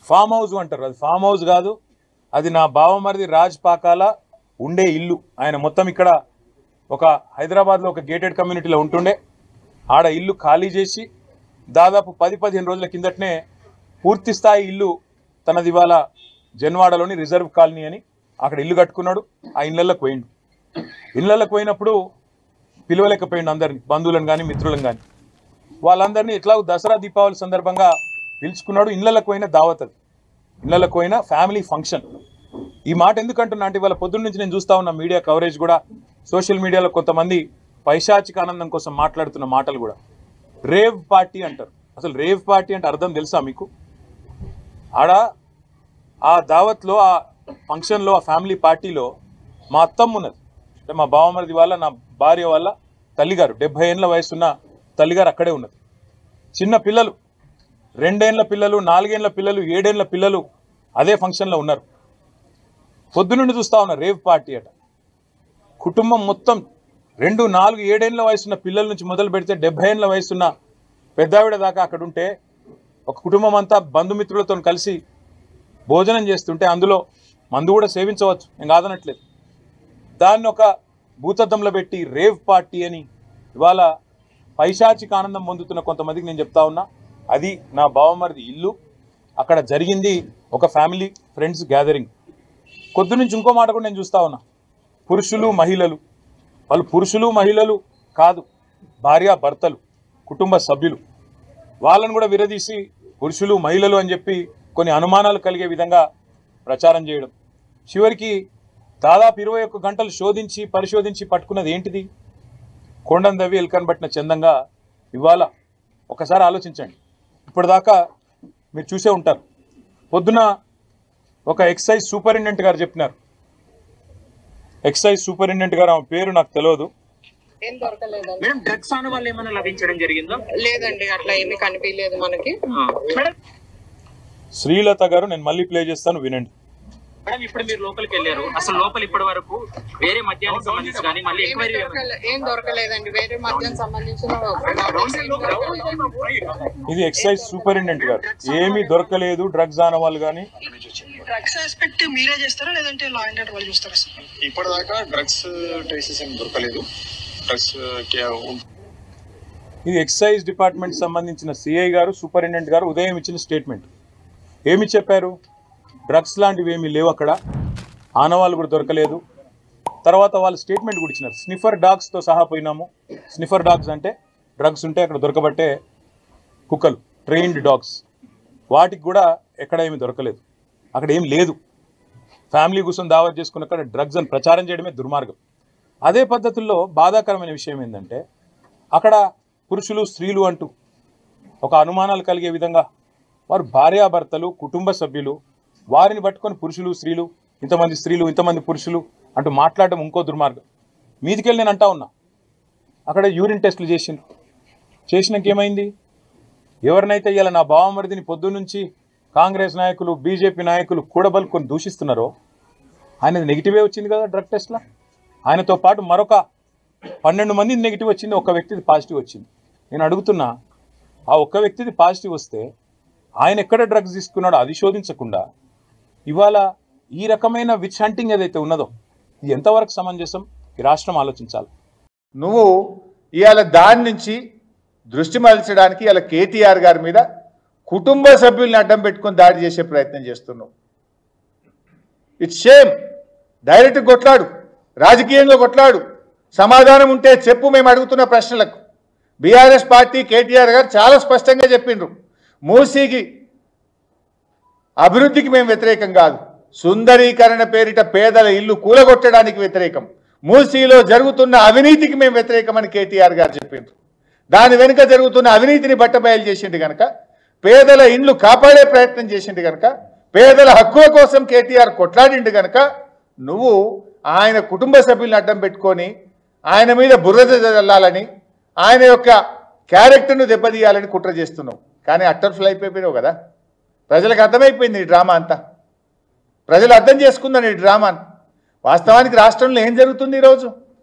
Farm house అంటారు, అది farm house కాదు, అది నా బావమరిది రాజ్ పాకాల ఉండే ఇల్లు. ఆయన మొత్తం ఇక్కడ ఒక హైదరాబాద్లో ఒక గేటెడ్ కమ్యూనిటీలో ఉంటుండే, ఆడ ఇల్లు ఖాళీ చేసి దాదాపు 10-15 రోజుల కిందటనే పూర్తి స్థాయి ఇల్లు తనది ఇవాళ జన్వాడలోని రిజర్వ్ కాలనీ అని అక్కడ ఇల్లు కట్టుకున్నాడు. ఆ ఇళ్ళల్లోకి పోయిండు. ఇళ్ళల్లోకి పోయినప్పుడు పిలవలేకపోయిండు అందరినీ, బంధువులను కానీ మిత్రులను కానీ. వాళ్ళందరినీ ఎట్లా దసరా దీపావళి సందర్భంగా పిలుచుకున్నాడు. ఇళ్ళకి పోయిన దావత్, అది ఇళ్ళకి పోయిన ఫ్యామిలీ ఫంక్షన్. ఈ మాట ఎందుకంటున్నా అంటే ఇవాళ పొద్దున్న నుంచి నేను చూస్తా ఉన్న మీడియా కవరేజ్ కూడా, సోషల్ మీడియాలో కొంతమంది పైశాచిక ఆనందం కోసం మాట్లాడుతున్న మాటలు కూడా. రేవ్ పార్టీ అంటారు. అసలు రేవ్ పార్టీ అంటే అర్థం తెలుసా మీకు? ఆడ ఆ దావత్లో, ఆ ఫంక్షన్లో, ఆ ఫ్యామిలీ పార్టీలో మా అత్తమ్మ ఉన్నది, అంటే మా బావమరిది వాళ్ళ, నా భార్య వాళ్ళ తల్లిగారు, 70 ఏళ్ళ వయసున్న తల్లిగారు అక్కడే ఉన్నది. చిన్న పిల్లలు, 2 ఏళ్ల పిల్లలు, 4 ఏళ్ల పిల్లలు, 7 ఏళ్ల పిల్లలు అదే ఫంక్షన్లో ఉన్నారు. పొద్దునుండి చూస్తా ఉన్నారు రేవ్ పార్టీ అట. కుటుంబం మొత్తం 2, 4, 7 ఏళ్ల వయసున్న పిల్లల నుంచి మొదలు పెడితే 70 ఏళ్ల వయసున్న పెద్దావిడ దాకా అక్కడ ఉంటే, ఒక కుటుంబం అంతా బంధుమిత్రులతో కలిసి భోజనం చేస్తుంటే అందులో మందు కూడా సేవించవచ్చు, నేను కాదనట్లేదు. దాన్ని ఒక భూతద్దంలో పెట్టి రేవ్ పార్టీ అని ఇవాళ పైశాచిక ఆనందం పొందుతున్న కొంతమందికి నేను చెప్తా ఉన్నా, అది నా బావమరిది ఇల్లు. అక్కడ జరిగింది ఒక ఫ్యామిలీ ఫ్రెండ్స్ గ్యాదరింగ్. కొద్ది నుంచి ఇంకో మాట కూడా నేను చూస్తా ఉన్నా, పురుషులు మహిళలు, వాళ్ళు పురుషులు మహిళలు కాదు, భార్య భర్తలు, కుటుంబ సభ్యులు, వాళ్ళని కూడా విరదీసి పురుషులు మహిళలు అని చెప్పి కొన్ని అనుమానాలు కలిగే విధంగా ప్రచారం చేయడం. చివరికి దాదాపు 21 గంటలు శోధించి పరిశోధించి పట్టుకున్నది ఏంటిది? కొండం దవ్వి ఎల్కన్ పట్టిన చందంగా. ఇవాళ ఒకసారి ఆలోచించండి. ఇప్పటిదాకా మీరు చూసే ఉంటారు, పొద్దున ఒక ఎక్సైజ్ సూపరింటెండెంట్ గారు చెప్పినారు. ఎక్సైజ్ సూపరింటెండెంట్ గారు, ఆమె పేరు నాకు తెలియదు. ఏం దొరకలేదండి. మేడం డ్రగ్స్ ఆన వల్ల ఏమైనా లభించడం జరిగిందో? లేదండి, అట్లా ఏమీ కనిపించలేదు మనకి. మేడం శ్రీలత గారు, నేను మళ్ళీ ప్లే చేస్తాను, వినండి. మేడం ఇప్పుడు మీరు లోపలికి వెళ్ళారు, అసలు లోపల ఇప్పటి వరకు వేరే మద్యానికి సంబంధించి కానీ మళ్ళీ ఏం దొరకలేదండి, వేరే మద్యం సంబంధించిన. ఇది ఎక్సైజ్ సూపరింటెండెంట్ గారు, ఏమీ దొరకలేదు డ్రగ్స్ ఆన వాళ్ళు కానీ. డ్రగ్స్ ఆస్పెక్ట్ మీరే చేస్తారా లేదంటే లా అండ్ ఆర్డర్ వాళ్ళు చూస్తారా? ఇప్పటిదాకా డ్రగ్స్ ట్రేసెస్ ఏం దొరకలేదు. డ్రగ్స్ ఇది ఎక్సైజ్ డిపార్ట్మెంట్ సంబంధించిన సిఐ గారు, సూపరింటెండెంట్ గారు ఉదయం ఇచ్చిన స్టేట్మెంట్. ఏమి చెప్పారు? డ్రగ్స్ లాంటివి ఏమీ లేవు అక్కడ, ఆనవాళ్ళు కూడా దొరకలేదు. తర్వాత వాళ్ళు స్టేట్మెంట్ కూడా ఇచ్చినారు, స్నిఫర్ డాగ్స్తో సహా పోయినాము. స్నిఫర్ డాగ్స్ అంటే డ్రగ్స్ ఉంటే అక్కడ దొరకబట్టే కుక్కలు, ట్రైన్డ్ డాగ్స్, వాటికి కూడా ఎక్కడ ఏమీ దొరకలేదు, అక్కడ ఏం లేదు. ఫ్యామిలీ కూర్చొని దావత్ చేసుకున్న అక్కడ డ్రగ్స్ అని ప్రచారం చేయడమే దుర్మార్గం. అదే పద్ధతుల్లో బాధాకరమైన విషయం ఏంటంటే, అక్కడ పురుషులు స్త్రీలు అంటూ ఒక అనుమానాలు కలిగే విధంగా వారు భార్యాభర్తలు, కుటుంబ సభ్యులు, వారిని పట్టుకొని పురుషులు స్త్రీలు, ఇంతమంది స్త్రీలు ఇంతమంది పురుషులు అంటూ మాట్లాడడం ఇంకో దుర్మార్గం. మీదికెళ్ళి నేను అంటా ఉన్నా, అక్కడ యూరిన్ టెస్టులు చేసినాక ఏమైంది? ఎవరినైతే ఇలా నా బావమరిదిని పొద్దున్నుంచి కాంగ్రెస్ నాయకులు, బీజేపీ నాయకులు కూడబలుకొని దూషిస్తున్నారో, ఆయనది నెగిటివే వచ్చింది కదా డ్రగ్ టెస్ట్లో. ఆయనతో పాటు మరొక 12 మంది నెగిటివ్ వచ్చింది, ఒక్క వ్యక్తిది పాజిటివ్ వచ్చింది. నేను అడుగుతున్నా, ఆ ఒక్క వ్యక్తిది పాజిటివ్ వస్తే ఆయన ఎక్కడ డ్రగ్స్ తీసుకున్నాడో అది శోధించకుండా ఇవాళ ఈ రకమైన విచ్ హంటింగ్ ఏదైతే ఉన్నదో ఇది ఎంతవరకు సమంజసం? ఈ రాష్ట్రం ఆలోచించాలి. నువ్వు ఇవాళ దాని నుంచి దృష్టి మరల్చడానికి ఇవాళ కేటీఆర్ గారి మీద కుటుంబ సభ్యుల్ని అడ్డం పెట్టుకొని దాడి చేసే ప్రయత్నం చేస్తున్నావు. It's shame. డైరెక్ట్ కొట్లాడు, రాజకీయంగా కొట్లాడు, సమాధానం ఉంటే చెప్పు. మేము అడుగుతున్న ప్రశ్నలకు బీఆర్ఎస్ పార్టీ కేటీఆర్ గారు చాలా స్పష్టంగా చెప్పిండ్రు, మూసీకి అభివృద్ధికి మేము వ్యతిరేకం కాదు, సుందరీకరణ పేరిట పేదల ఇల్లు కూలగొట్టడానికి వ్యతిరేకం, మూసీలో జరుగుతున్న అవినీతికి మేము వ్యతిరేకమని కేటీఆర్ గారు చెప్పిండ్రు. దాని వెనుక జరుగుతున్న అవినీతిని బట్టబయలు చేసిండు కనుక, పేదల ఇండ్లు కాపాడే ప్రయత్నం చేసిండు కనుక, పేదల హక్కుల కోసం కేటీఆర్ కొట్లాడిండు కనుక, నువ్వు ఆయన కుటుంబ సభ్యులను అడ్డం పెట్టుకొని ఆయన మీద బురద చల్లాలని, ఆయన యొక్క క్యారెక్టర్ను దెబ్బతీయాలని కుట్ర చేస్తున్నావు. కానీ అట్టర్ ఫ్లై అయిపోయినావు కదా. ప్రజలకు అర్థమైపోయింది ఈ డ్రామా అంతా, ప్రజలు అర్థం చేసుకుందని ఈ డ్రామాని. వాస్తవానికి రాష్ట్రంలో ఏం జరుగుతుంది ఈరోజు?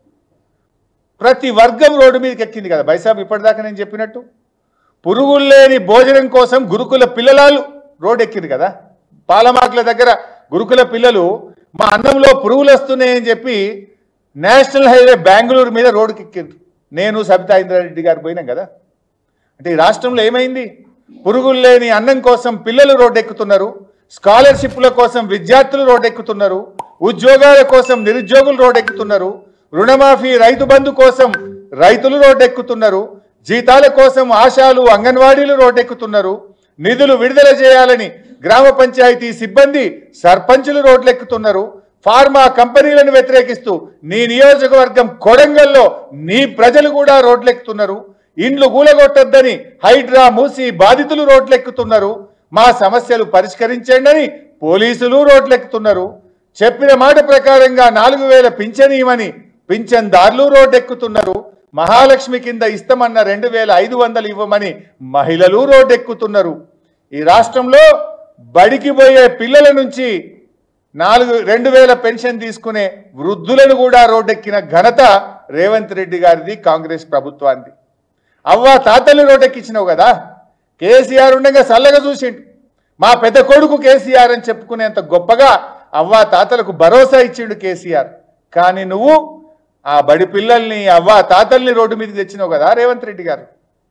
ప్రతి వర్గం రోడ్డు మీదకి ఎక్కింది కదా బైసాబ్. ఇప్పటిదాకా నేను చెప్పినట్టు పురుగులు లేని భోజనం కోసం గురుకుల పిల్లలు రోడ్డు ఎక్కింది కదా. పాలమాకుల దగ్గర గురుకుల పిల్లలు మా అన్నంలో పురుగులు వస్తున్నాయని చెప్పి నేషనల్ హైవే బెంగళూరు మీద రోడ్డుకి ఎక్కిండ్రు. నేను సబితా ఇంద్రారెడ్డి గారు పోయినాం కదా. అంటే ఈ రాష్ట్రంలో ఏమైంది? పురుగులు లేని అన్నం కోసం పిల్లలు రోడ్డు ఎక్కుతున్నారు, స్కాలర్షిప్ల కోసం విద్యార్థులు రోడ్డు ఎక్కుతున్నారు, ఉద్యోగాల కోసం నిరుద్యోగులు రోడ్డు ఎక్కుతున్నారు, రుణమాఫీ రైతు బంధు కోసం రైతులు రోడ్డు ఎక్కుతున్నారు, జీతాల కోసం ఆశాలు అంగన్వాడీలు రోడ్డు ఎక్కుతున్నారు, నిధులు విడుదల చేయాలని గ్రామ పంచాయతీ సిబ్బంది సర్పంచులు రోడ్లు ఎక్కుతున్నారు, ఫార్మా కంపెనీలను వ్యతిరేకిస్తూ నీ నియోజకవర్గం కొడంగల్లో నీ ప్రజలు కూడా రోడ్లెక్కుతున్నారు, ఇండ్లు కూలగొట్టొద్దని హైడ్రా మూసి బాధితులు రోడ్లెక్కుతున్నారు, మా సమస్యలు పరిష్కరించండి అని పోలీసులు రోడ్లెక్కుతున్నారు, చెప్పిన మాట ప్రకారంగా 4000 పింఛనీయమని పింఛన్దారులు రోడ్డెక్కుతున్నారు, మహాలక్ష్మి కింద ఇస్తామన్న 2500 ఇవ్వమని మహిళలు రోడ్డెక్కుతున్నారు. ఈ రాష్ట్రంలో బడికి పోయే పిల్లల నుంచి 2000 పెన్షన్ తీసుకునే వృద్ధులను కూడా రోడ్డెక్కిన ఘనత రేవంత్ రెడ్డి గారిది, కాంగ్రెస్ ప్రభుత్వానికి. అవ్వ తాతల్ని రోడ్డెక్కించినావు కదా. కేసీఆర్ ఉండగా చల్లగా చూసిండు. మా పెద్ద కొడుకు కేసీఆర్ అని చెప్పుకునేంత గొప్పగా అవ్వ తాతలకు భరోసా ఇచ్చిండు కేసీఆర్. కానీ నువ్వు ఆ బడి పిల్లల్ని అవ్వ తాతల్ని రోడ్డు మీదకి తెచ్చినావు కదా రేవంత్ రెడ్డి గారు.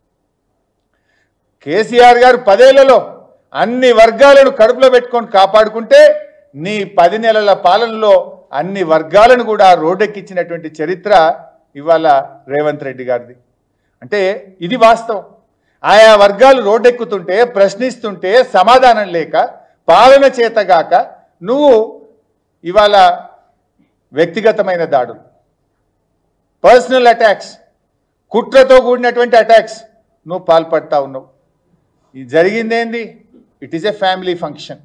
కేసీఆర్ గారు 10 ఏళ్లలో అన్ని వర్గాలను కడుపులో పెట్టుకొని కాపాడుకుంటే నీ 10 నెలల పాలనలో అన్ని వర్గాలను కూడా రోడ్డెక్కించినటువంటి చరిత్ర ఇవాళ రేవంత్ రెడ్డి గారిది. అంటే ఇది వాస్తవం. ఆయా వర్గాలు రోడ్డెక్కుతుంటే ప్రశ్నిస్తుంటే సమాధానం లేక పాలన చేతగాక నువ్వు ఇవాళ వ్యక్తిగతమైన దాడులు, పర్సనల్ అటాక్స్, కుట్రతో కూడినటువంటి అటాక్స్ నువ్వు పాల్పడతా ఉన్నావు. ఇది జరిగిందేంది? It is a family function.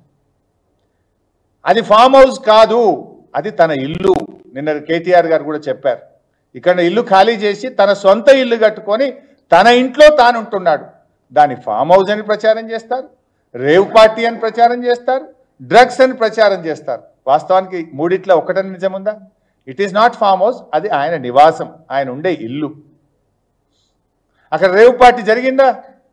అది ఫామ్ హౌస్ కాదు, అది తన ఇల్లు. నిన్న కేటీఆర్ గారు కూడా చెప్పారు. ఇక్కడ ఇల్లు ఖాళీ చేసి తన సొంత ఇల్లు కట్టుకొని తన ఇంట్లో తాను ఉంటున్నాడు. దాన్ని ఫామ్ హౌస్ అని ప్రచారం చేస్తారు, రేవ్ పార్టీ అని ప్రచారం చేస్తారు, డ్రగ్స్ అని ప్రచారం చేస్తారు. వాస్తవానికి మూడిట్లో ఒకటని నిజముందా? It is not farm house, అది ఆయన నివాసం, ఆయన ఉండే ఇల్లు. అక్కడ రేవ్ పార్టీ జరిగిందా?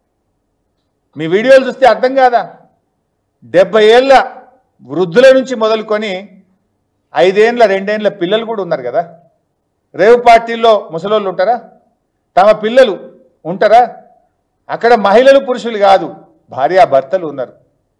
మీ వీడియోలు చూస్తే అర్థం కాదా? 70 ఏళ్ళ వృద్ధుల నుంచి మొదలుకొని 5 ఏళ్ళ 2 ఏళ్ళ పిల్లలు కూడా ఉన్నారు కదా. రేవ్ పార్టీల్లో ముసలోళ్ళు ఉంటారా? తమ పిల్లలు ఉంటారా? అక్కడ మహిళలు పురుషులు కాదు, భార్యాభర్తలు ఉన్నారు.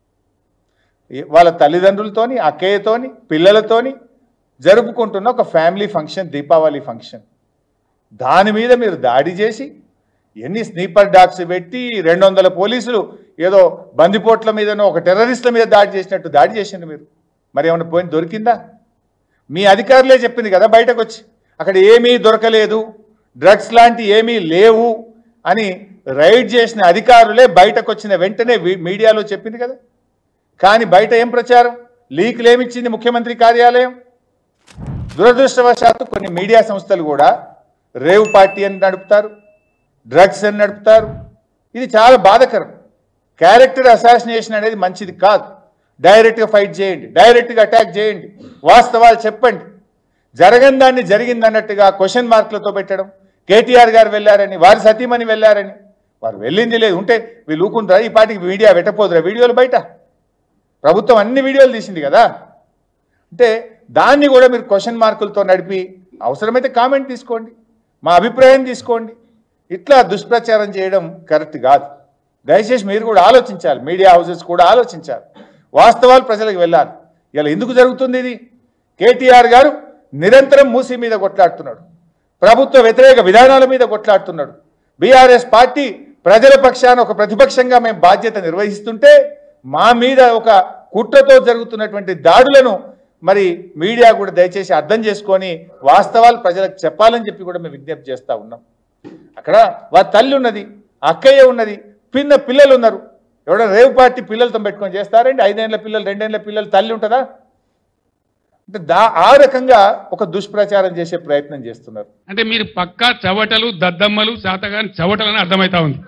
వాళ్ళ తల్లిదండ్రులతోని, అక్కయ్యతోని, పిల్లలతోని జరుపుకుంటున్న ఒక ఫ్యామిలీ ఫంక్షన్, దీపావళి ఫంక్షన్. దాని మీద మీరు దాడి చేసి ఎన్ని స్నీపర్ డాగ్స్ పెట్టి 200 పోలీసులు ఏదో బందిపోట్ల మీదనో ఒక టెర్రరిస్టుల మీద దాడి చేసినట్టు దాడి చేసిండ్రు మీరు. మరి ఏమైనా పోయిన దొరికిందా? మీ అధికారులే చెప్పింది కదా బయటకు వచ్చి, అక్కడ ఏమీ దొరకలేదు, డ్రగ్స్ లాంటి ఏమీ లేవు అని రైడ్ చేసిన అధికారులే బయటకు వచ్చిన వెంటనే మీడియాలో చెప్పింది కదా. కానీ బయట ఏం ప్రచారం, లీకులు ఏమిచ్చింది ముఖ్యమంత్రి కార్యాలయం? దురదృష్టవశాత్తు కొన్ని మీడియా సంస్థలు కూడా రేవ్ పార్టీ అని నడుపుతారు, డ్రగ్స్ అని నడుపుతారు. ఇది చాలా బాధాకరం. క్యారెక్టర్ అసాసినేషన్ అనేది మంచిది కాదు. డైరెక్ట్గా ఫైట్ చేయండి, డైరెక్ట్గా అటాక్ చేయండి, వాస్తవాలు చెప్పండి. జరగని దాన్ని జరిగిందన్నట్టుగా క్వశ్చన్ మార్కులతో పెట్టడం, కేటీఆర్ గారు వెళ్ళారని, వారి సతీమణి వెళ్ళారని, వారు వెళ్ళింది లేదు ఉంటే వీళ్ళు ఊకుంటారా? ఈ పార్టీకి మీడియా పెట్టపోదురా వీడియోలు? బయట ప్రభుత్వం అన్ని వీడియోలు తీసింది కదా. అంటే దాన్ని కూడా మీరు క్వశ్చన్ మార్కులతో నడిపి అవసరమైతే కామెంట్ తీసుకోండి, మా అభిప్రాయం తీసుకోండి. ఇట్లా దుష్ప్రచారం చేయడం కరెక్ట్ కాదు. దయచేసి మీరు కూడా ఆలోచించాలి, మీడియా హౌసెస్ కూడా ఆలోచించాలి, వాస్తవాలు ప్రజలకు వెళ్ళాలి. ఇలా ఎందుకు జరుగుతుంది ఇది? కేటీఆర్ గారు నిరంతరం మూసీ మీద కొట్లాడుతున్నాడు, ప్రభుత్వ వ్యతిరేక విధానాల మీద కొట్లాడుతున్నాడు. బీఆర్ఎస్ పార్టీ ప్రజల పక్షాన ఒక ప్రతిపక్షంగా మేము బాధ్యత నిర్వహిస్తుంటే మా మీద ఒక కుట్రతో జరుగుతున్నటువంటి దాడులను మరి మీడియా కూడా దయచేసి అర్థం చేసుకొని వాస్తవాలు ప్రజలకు చెప్పాలని చెప్పి కూడా మేము విజ్ఞప్తి చేస్తూ ఉన్నాం. అక్కడ వారి తల్లి ఉన్నది, అక్కయ్య ఉన్నది, పిల్లలు ఉన్నారు. ఎవడో రేవ్ పార్టీ పిల్లలతో పెట్టుకొని చేస్తారండి? 5 ఏళ్ల పిల్లలు, 2 ఏళ్ల పిల్లలు తల్లి ఉంటుందా? అంటే ఆ రకంగా ఒక దుష్ప్రచారం చేసే ప్రయత్నం చేస్తున్నారు. అంటే మీరు పక్కా చవటలు, దద్దమ్మలు, శాతగాని చవటలని అర్థమవుతా ఉంది,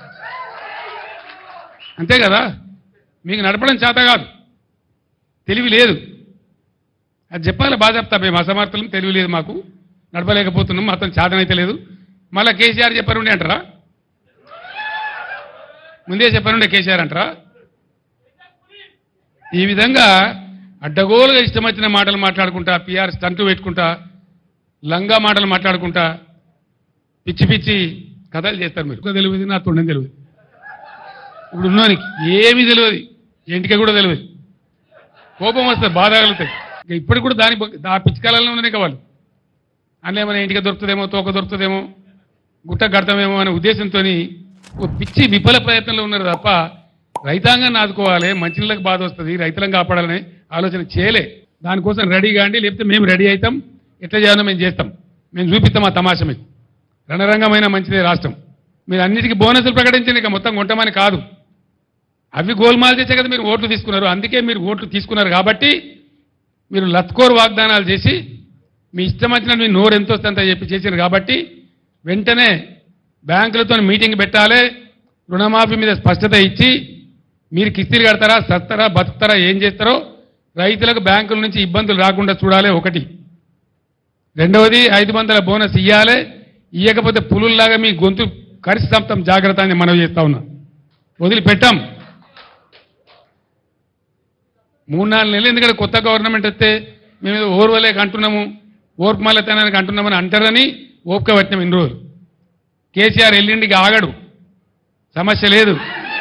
అంతే కదా? మీకు నడపడం చేత కాదు, తెలివి లేదు, అది చెప్పాలి. బాగా చెప్తా, మేము అసమర్థులం, తెలివి లేదు, మాకు నడపలేకపోతున్నాం, మాత్రం చేతనైతే లేదు. మళ్ళీ కేసీఆర్ చెప్పారుండే అంటారా? ముందే చెప్పారుండే కేసీఆర్ అంటారా? ఈ విధంగా అడ్డగోలుగా ఇష్టం వచ్చిన మాటలు మాట్లాడుకుంటా, పిఆర్ స్టంటు పెట్టుకుంటా, లంగా మాటలు మాట్లాడుకుంటా, పిచ్చి పిచ్చి కథలు చేస్తారు. మీరు తెలియదు, నా తొండని తెలియదు, ఇప్పుడు ఉన్నోనికి ఏమీ తెలియదు, ఇంటికి కూడా తెలియదు. కోపం వస్తుంది, బాధ కలుగుతాయి. ఇప్పటికి కూడా ఆ పిచ్చి కాలంలో ఉన్నాయి వాళ్ళు. అందులో ఏమైనా ఇంటికి దొరుకుతుందేమో, తోక దొరుకుతుందేమో, గుట్ట కడతామేమో అనే ఉద్దేశంతో పిచ్చి విఫల ప్రయత్నంలో ఉన్నారు తప్ప రైతాంగాన్ని ఆదుకోవాలి, మంచినీళ్ళకి బాధ వస్తుంది, రైతులను కాపాడాలని ఆలోచన చేయలే. దానికోసం రెడీ కాండి, లేకపోతే మేము రెడీ అవుతాం, ఎట్లా చేయాలో మేము చేస్తాం, మేము చూపిస్తాం ఆ తమాషా మీకు. రణరంగమైన మంచిదే రాష్ట్రం. మీరు అన్నిటికీ బోనసులు ప్రకటించండి, ఇక మొత్తం కొంటమని కాదు. అవి గోల్మాల్ చేసే కదా మీరు ఓట్లు తీసుకున్నారు. అందుకే మీరు ఓట్లు తీసుకున్నారు కాబట్టి మీరు లత్కోర్ వాగ్దానాలు చేసి మీ ఇష్టం వచ్చిన మీ నోరు ఎంత వస్తుందంత చెప్పి చేశారు కాబట్టి వెంటనే బ్యాంకులతో మీటింగ్ పెట్టాలి, రుణమాఫీ మీద స్పష్టత ఇచ్చి మీరు కిస్తీలు కడతారా, సత్తారా, బతుకుతారా, ఏం చేస్తారో రైతులకు బ్యాంకుల నుంచి ఇబ్బందులు రాకుండా చూడాలి ఒకటి. రెండవది 500 బోనస్ ఇవ్వాలి, ఇవ్వకపోతే పులుల్లాగా మీ గొంతు కరిసి చంపుతాం, జాగ్రత్త అని మనవి చేస్తా ఉన్నా. వదిలిపెట్టాం 3-4 నెలలు. ఎందుకంటే కొత్త గవర్నమెంట్ వస్తే మేము ఓర్వలేక అంటున్నాము, ఓర్పు మళ్ళతనానికి అంటున్నామని అంటారని ఓపిక పట్టినాం ఇన్ని రోజులు. కేసీఆర్ ఎల్లుండికి ఆగడు, సమస్య లేదు.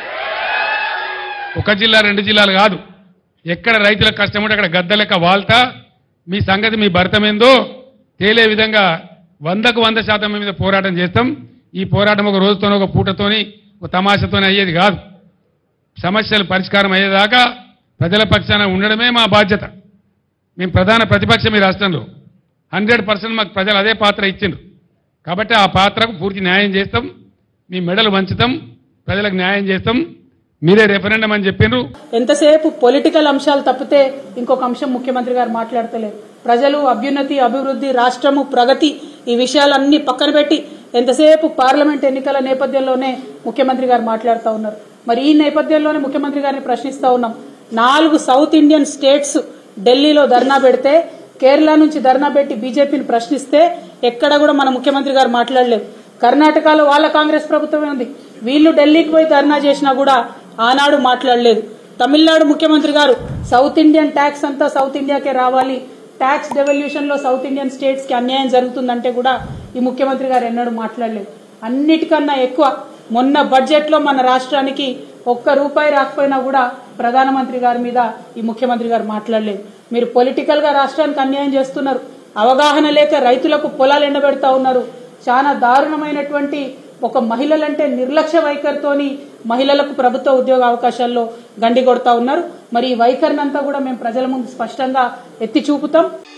1 జిల్లా 2 జిల్లాలు కాదు, ఎక్కడ రైతులకు కష్టం ఉంటే అక్కడ గద్ద లెక్క వాల్తా మీ సంగతి మీ భర్తమేందో తేలే విధంగా 100కు 100% మీద పోరాటం చేస్తాం. ఈ పోరాటం ఒక రోజుతోనో, ఒక పూటతోని, ఒక తమాషతోనే అయ్యేది కాదు. సమస్యలు పరిష్కారం అయ్యేదాకా ప్రజల పక్షాన ఉండడమే మా బాధ్యత. మేము ప్రధాన ప్రతిపక్షం ఈ రాష్ట్రంలో. 100% మాకు ప్రజలు అదే పాత్ర ఇచ్చిండ్రు కాబట్టి ఆ పాత్రకు పూర్తి న్యాయం చేస్తాం. మీ మెడలు వంచుతాం, ప్రజలకు న్యాయం చేస్తాం. మీరే రెఫరెండం అని చెప్పిండ్రు. ఎంతసేపు పొలిటికల్ అంశాలు తప్పితే ఇంకొక అంశం ముఖ్యమంత్రి గారు మాట్లాడతలేరు. ప్రజలు, అభ్యున్నతి, అభివృద్ధి, రాష్ట్రము, ప్రగతి, ఈ విషయాలన్నీ పక్కన పెట్టి ఎంతసేపు పార్లమెంట్ ఎన్నికల నేపథ్యంలోనే ముఖ్యమంత్రి గారు మాట్లాడుతూ ఉన్నారు. మరి ఈ నేపథ్యంలోనే ముఖ్యమంత్రి గారిని ప్రశ్నిస్తూ ఉన్నాం. 4 సౌత్ ఇండియన్ స్టేట్స్ ఢిల్లీలో ధర్నా పెడితే, కేరళ నుంచి ధర్నా పెట్టి బీజేపీని ప్రశ్నిస్తే ఎక్కడ కూడా మన ముఖ్యమంత్రి గారు మాట్లాడలేదు. కర్ణాటకలో వాళ్ళ కాంగ్రెస్ ప్రభుత్వమే ఉంది, వీళ్ళు ఢిల్లీకి పోయి ధర్నా చేసినా కూడా ఆనాడు మాట్లాడలేదు. తమిళనాడు ముఖ్యమంత్రి గారు సౌత్ ఇండియన్ ట్యాక్స్ అంతా సౌత్ ఇండియాకే రావాలి, ట్యాక్స్ డెవల్యూషన్ లో సౌత్ ఇండియన్ స్టేట్స్ కి అన్యాయం జరుగుతుందంటే కూడా ఈ ముఖ్యమంత్రి గారు ఎన్నడూ మాట్లాడలేదు. అన్నిటికన్నా ఎక్కువ మొన్న బడ్జెట్ లో మన రాష్ట్రానికి ₹1 రాకపోయినా కూడా ప్రధానమంత్రి గారి మీద ఈ ముఖ్యమంత్రి గారు మాట్లాడలేదు. మీరు పొలిటికల్ గా రాష్ట్రానికి అన్యాయం చేస్తున్నారు, అవగాహన లేక రైతులకు పొలాలు ఎండబెడతా ఉన్నారు. చాలా దారుణమైనటువంటి ఒక మహిళలంటే నిర్లక్ష్య వైఖరితోని మహిళలకు ప్రభుత్వ ఉద్యోగ అవకాశాల్లో గండి కొడతా ఉన్నారు. మరి ఈ వైఖరినంతా కూడా మేము ప్రజల ముందు స్పష్టంగా ఎత్తి చూపుతాం.